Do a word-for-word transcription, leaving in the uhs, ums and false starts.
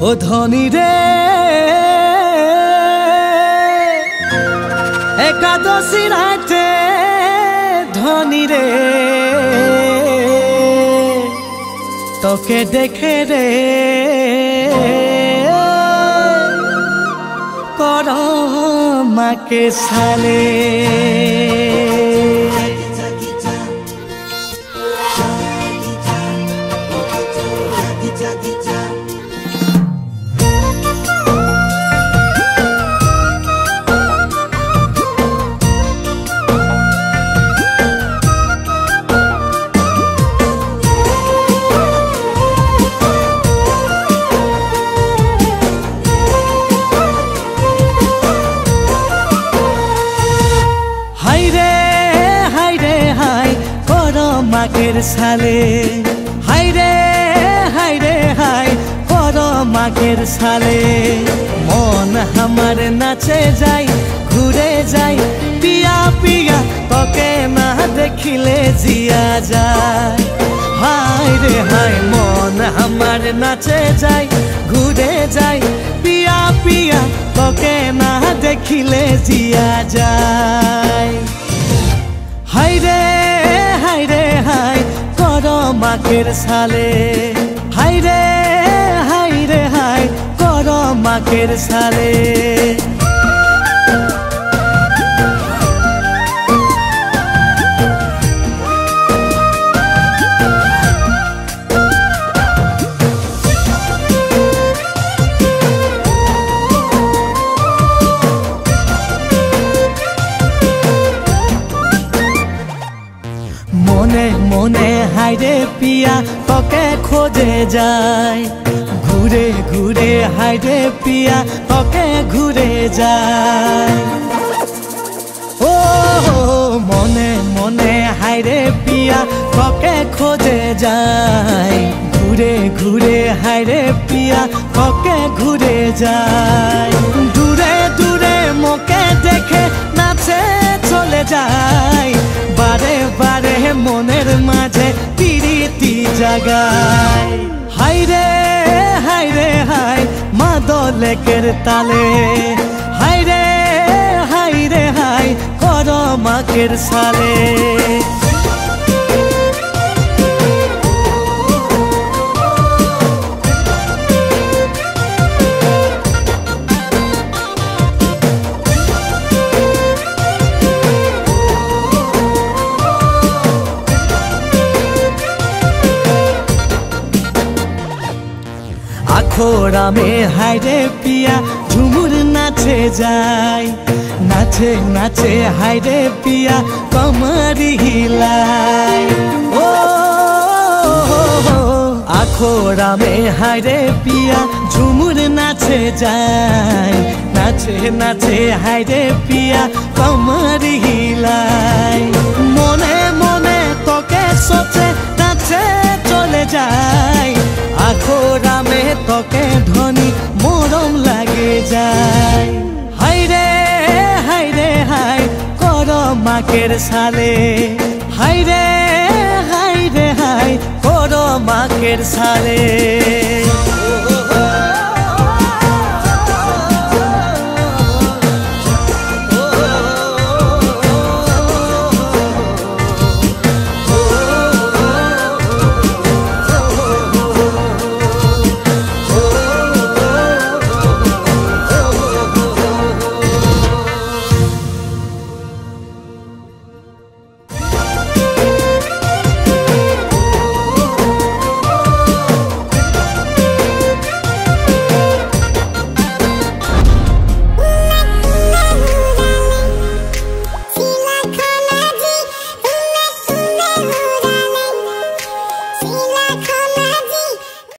ধনী রে একাদশী রাতে ধনী রে তোকে দেখে রে কর মাকে সালে মাকের সালে হাই রে হাই রে হাই কর মাকের সালে মন আমার নাচে যাই ঘুরে যাই পিয়া পিয়া তোকে না দেখিলে জিয়া যায় হাই রে হাই মন আমার নাচে যাই ঘুরে যাই পিয়া পিয়া তোকে না দেখিলে জিয়া যায় হাই রে হাই রে হাই কর মাকের সালে হাই রে হাই রে হাই কর মাকের সালে মনে মনে হাইরে পিয়া তোকে খোঁজে যায় ঘুরে ঘুরে হাইরে পিয়া তোকে ঘুরে যায় ও মনে মনে হাইরে পিয়া তোকে খোঁজে যায় ঘুরে ঘুরে হাইরে পিয়া তোকে ঘুরে যায় দূরে দূরে মোকে দেখে নাচে চলে যায় বারে বারে মনের মাঝে পিরিতি জাগায় হাই রে হাই রে হাই মাদলেকের তালে হাই রে হাই রে হাই কর মাকের সালে আখোরা মে হাইরে পিয়া ঝুমুর নাচে যায় নাচে নাচে হাইরে পিয়া কমরি হিলায় ও আখোরা মে হাইরে পিয়া ঝুমুর নাচে যায় নাচে নাচে হাইরে পিয়া কমরি হিলায় মনে মনে তোকে সোচে নাচে চলে যায় আখোরা মে তোকে ধনী মরম লাগে যায় হাই রে হাই রে হাই কর মাকের সালে হাই রে হাই রে হাই কর মাকের সালে।